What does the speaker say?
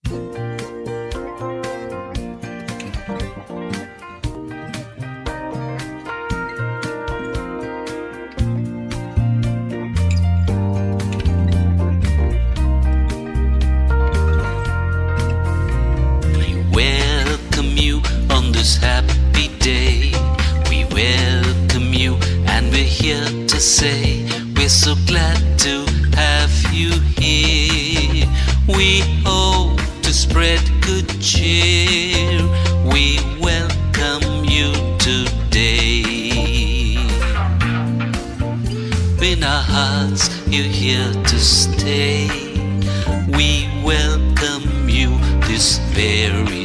This happy day, we welcome you, and we're here to say we're so glad to have you here. We hope to spread good cheer. We welcome you today. In our hearts, you're here to stay. We welcome you this very